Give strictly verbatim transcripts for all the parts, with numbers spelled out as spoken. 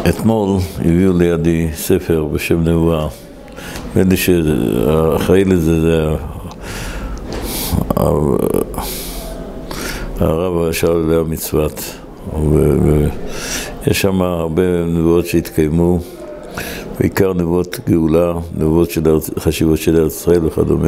אתמול הביאו לידי ספר בשם נבואה. נדמה לי שהאחראי לזה זה הרב שאול לאה מצוות, ויש שם הרבה נבואות שהתקיימו, בעיקר נבואות גאולה, נבואות של חשיבות של ארץ ישראל וכדומה.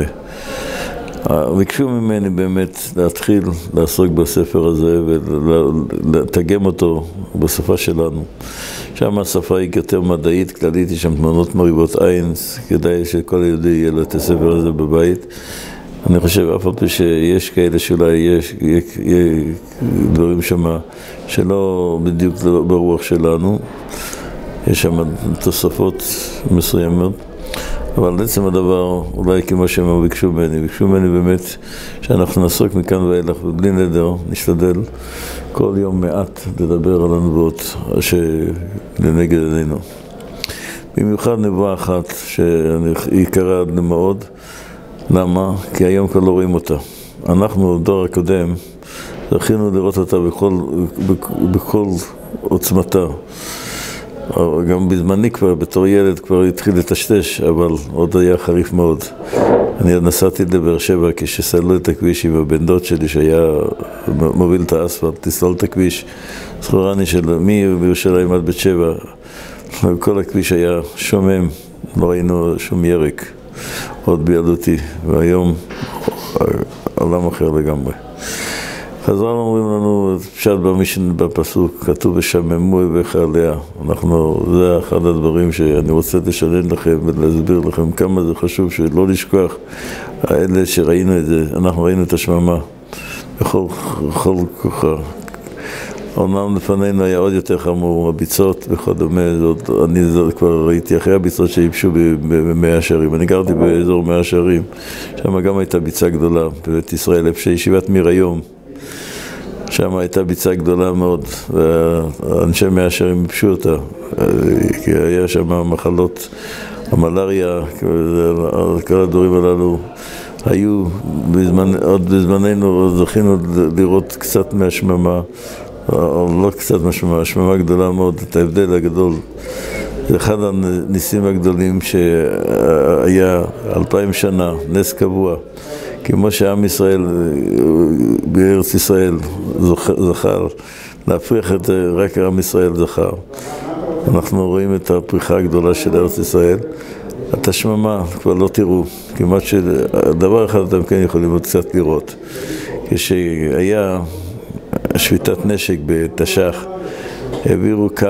ביקשו ממני באמת להתחיל לעסוק בספר הזה ולתרגם אותו בשפה שלנו. שם השפה היא יותר מדעית, כללית, יש שם תמונות מריבות עין, כדאי שכל יהודי יהיה לו את הספר הזה בבית. אני חושב אף פעם שיש כאלה שאולי יש, יהיה דברים שם שלא בדיוק ברוח שלנו, יש שם תוספות מסוימות. אבל לעצם הדבר, אולי כמו שהם ביקשו ממני, ביקשו ממני באמת שאנחנו נעסוק מכאן ואילך ובלי נדר, נשתדל כל יום מעט לדבר על הנבואות שלנגד עינינו. במיוחד נבואה אחת שהיא קרה עד מאוד, למה? כי היום כבר לא רואים אותה. אנחנו, דור הקודם, זכינו לראות אותה בכל, בכל עוצמתה. גם בזמני כבר, בתור ילד כבר התחיל לטשטש, אבל עוד היה חריף מאוד. אני נסעתי לבאר שבע כשסללו את הכביש עם הבן דוד שלי שהיה מוביל את האספלט, לסלול את הכביש. זכורני של מי בירושלים עד בית שבע, כל הכביש היה שומם, לא ראינו שום ירק, עוד בילדותי, והיום עולם אחר לגמרי. חז"ל אומרים לנו, פשט במשנה בפסוק, כתוב ושממו אויביך עליה. אנחנו, זה אחד הדברים שאני רוצה לשנן לכם ולהסביר לכם כמה זה חשוב שלא לשכוח. האלה שראינו את זה, אנחנו ראינו את השממה בכל, בכל כוחה. אומנם לפנינו היה עוד יותר חמור, הביצות וכדומה, זאת, אני זאת, כבר ראיתי אחרי הביצות שיבשו במאה שערים. אני גרתי באזור מאה שערים, שם גם הייתה ביצה גדולה בבית ישראל, איפה שישיבת מיר היום. שם הייתה ביצה גדולה מאוד, ואנשי מאה שערים יבשו אותה, כי היה שם מחלות, המלריה, כל הדברים הללו היו, בזמן, עוד בזמננו זכינו לראות קצת מהשממה, או לא קצת מהשממה, השממה גדולה מאוד, את ההבדל הגדול. זה אחד הניסים הגדולים שהיה אלפיים שנה, נס קבוע. כמו שעם ישראל, בארץ ישראל, זכר, להפריח את רק עם ישראל זכר. אנחנו רואים את הפריחה הגדולה של ארץ ישראל. את השממה כבר לא תראו, כמעט שדבר אחד אתם כן יכולים עוד קצת לראות. כשהיה שביתת נשק בתש"ח, העבירו קו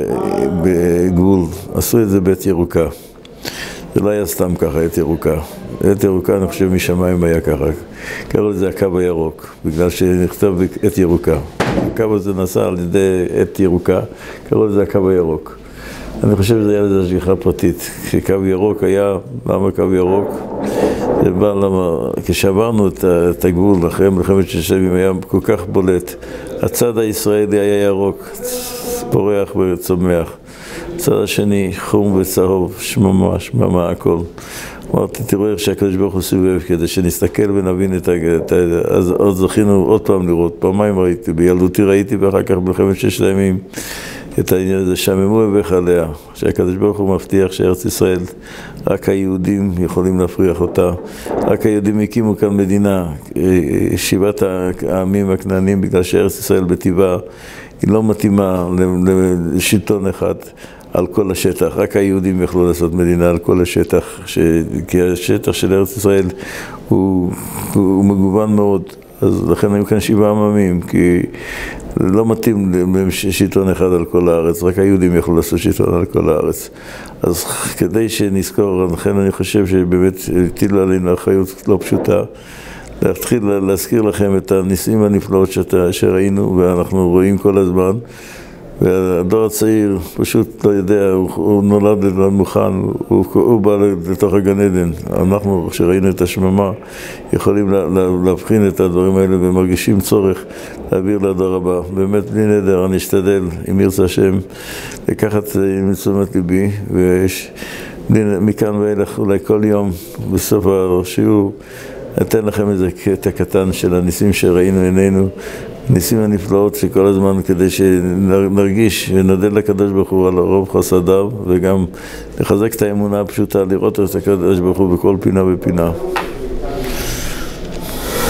בגבול, עשו את זה בית ירוקה. זה לא היה סתם ככה, עת ירוקה. עת ירוקה, אני חושב, משמיים היה ככה. קראו לזה הקו הירוק, בגלל שנכתב עת ירוקה. הקו הזה נסע על ידי עת ירוקה, קראו לזה הקו הירוק. אני חושב שזה היה לזה השגיחה פרטית. כשקו ירוק היה, למה קו ירוק? זה בא למה, כשעברנו את הגבול אחרי מלחמת ששת הימים היה כל כך בולט. הצד הישראלי היה ירוק, פורח וצומח. הצד השני, חום וצהוב, שממה, שממה, הכל. אמרתי, תראו איך שהקדוש ברוך הוא סובב, כדי שנסתכל ונבין את ה... אז עוד זכינו עוד פעם לראות, פעמיים ראיתי, בילדותי ראיתי, ואחר כך במלחמת ששת הימים, את העניין הזה, שממו אויביך עליה, שהקדוש ברוך הוא מבטיח שארץ ישראל, רק היהודים יכולים להפריח אותה, רק היהודים הקימו כאן מדינה, שבעת העמים הכנענים, בגלל שארץ ישראל בטבעה, היא לא מתאימה לשלטון אחד על כל השטח, רק היהודים יכלו לעשות מדינה על כל השטח, ש... כי השטח של ארץ ישראל הוא, הוא מגוון מאוד, אז לכן היו כאן שבעה עממים, כי לא מתאים לשלטון אחד על כל הארץ, רק היהודים יכלו לעשות שלטון על כל הארץ. אז כדי שנזכור, לכן אני חושב שבאמת הטילו עלינו אחריות לא פשוטה, להתחיל להזכיר לכם את הניסים הנפלאות שאתה, שראינו ואנחנו רואים כל הזמן, והדור הצעיר פשוט לא יודע, הוא, הוא נולד למוכן, הוא, הוא בא לתוך הגן עדן. אנחנו, כשראינו את השממה, יכולים לה, לה, להבחין את הדברים האלה ומרגישים צורך להעביר לדור הבא. באמת בלי נדר, אני אשתדל, אם ירצה השם, לקחת מתשומת ליבי, ויש מכאן ואילך אולי כל יום בסוף השיעור, אתן לכם איזה קטע קטן של הניסים שראינו עינינו, הניסים הנפלאות שכל הזמן כדי שנרגיש ונודה לקדוש ברוך הוא על רוב חסדיו, וגם לחזק את האמונה הפשוטה, לראות את הקדוש ברוך הוא בכל פינה ופינה.